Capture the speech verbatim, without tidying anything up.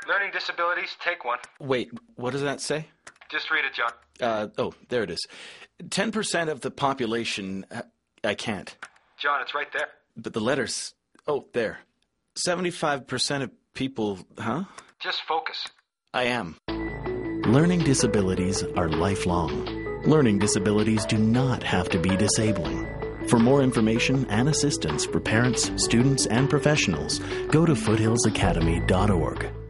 Learning Disabilities, take one. Wait, what does that say? Just read it, John. Uh, oh, there it is. ten percent of the population, uh, I can't. John, it's right there. But the letters, oh, there. seventy-five percent of people, huh? Just focus. I am. Learning disabilities are lifelong. Learning disabilities do not have to be disabling. For more information and assistance for parents, students, and professionals, go to foothills academy dot org.